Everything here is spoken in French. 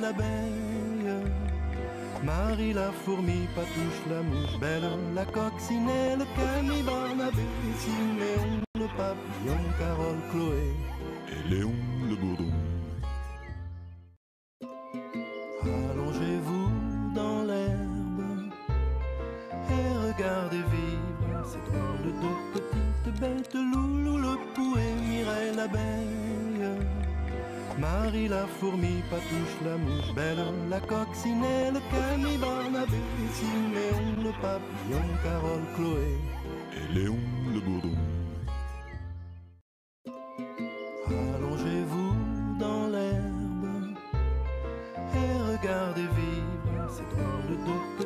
l'abeille. Marie la fourmi, Patouche la mouche, Belle la coccinelle, Camille, Barnabé, Siméon le papillon, Carole, Chloé et Léon le bourdon. Allongez-vous dans l'herbe et regardez vivre ces drôles de petites bêtes. Loulou le pouet, Mireille l'abeille, Marie la fourmi, Patouche la mouche, Belle la coccinelle, Camille, Barnabé, Siméon le papillon, Carole, Chloé et Léon le bourdon. Allongez-vous dans l'herbe et regardez vivre ces drôles de